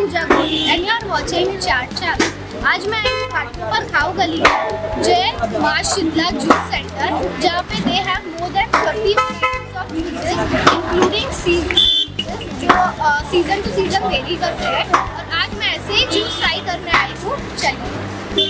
I'm Jagoli and you're watching Chat Channel. आज मैं आई हूँ घाटकोपर खाऊ गली जो माँ शीतला जूस सेंटर, जहाँ पे they have more than 30 varieties of juices including season जो सीजन टू सीजन वेरी करते हैं। और आज मैं ऐसे ही जूस ट्राई करने आई हूँ। चलिए।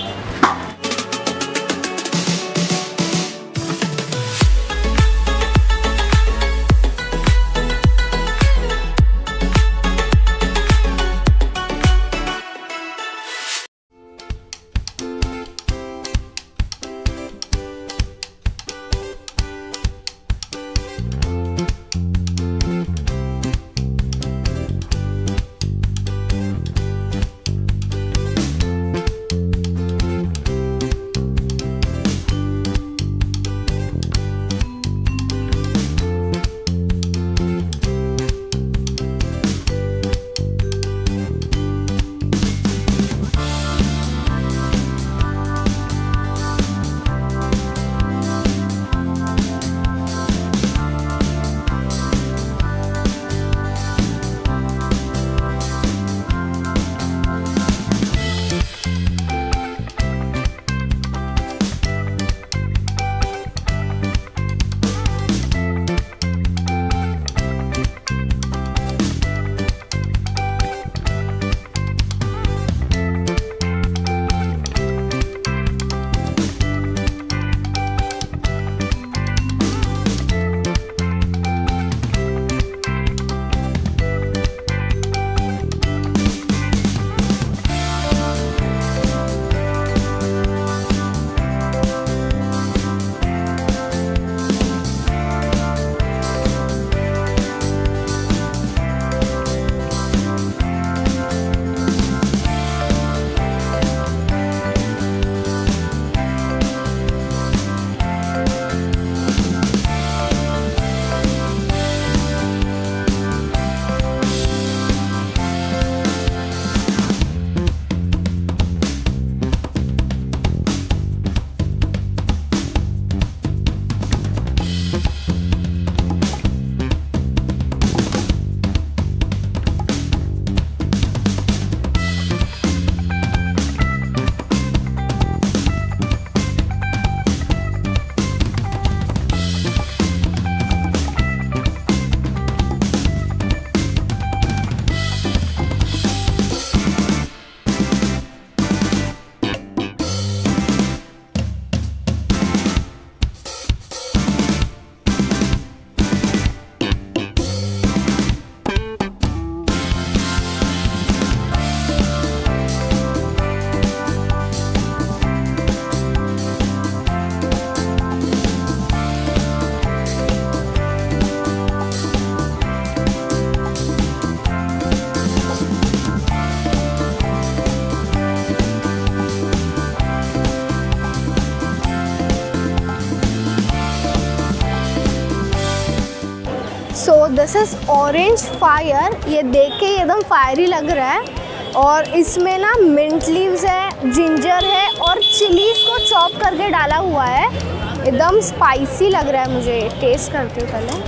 So this is orange fire. ये देख के एकदम फायरी लग रहा है। और इसमें ना मिंट लीव्स है, जिंजर है और चिलीज को चॉप करके डाला हुआ है। एकदम स्पाइसी लग रहा है मुझे। टेस्ट करती हूँ पहले।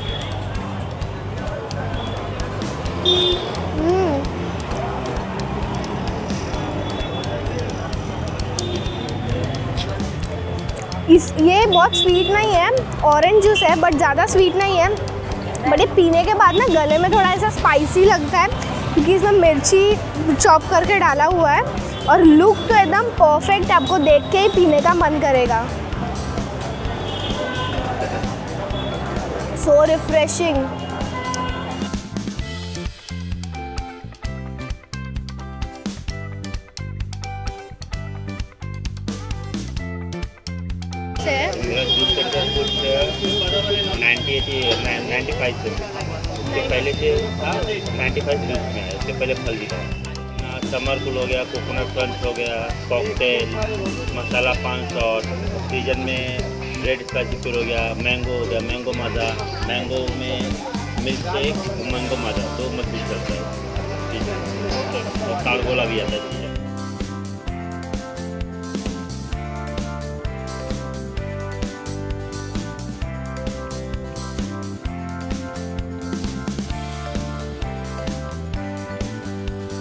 ये बहुत स्वीट नहीं है, ऑरेंज जूस है बट ज़्यादा स्वीट नहीं है। बट ये पीने के बाद ना गले में थोड़ा ऐसा स्पाइसी लगता है क्योंकि इसमें मिर्ची चॉप करके डाला हुआ है। और लुक तो एकदम परफेक्ट, आपको देख के ही पीने का मन करेगा। So refreshing. से 95 से उसके पहले से था 95 जूस में है। उसके पहले फल दिखा समर कूल हो गया, कोकोनट क्रंच हो गया, कॉकटेल, मसाला 500, सीजन में रेड स्पाइसी फिर हो गया, मैंगो हो गया, मैंगो माजा, मैंगो में मिल्क शेक, मैंगो माजा, 2 मत मिल सकता है। और कारगोला भी आता है।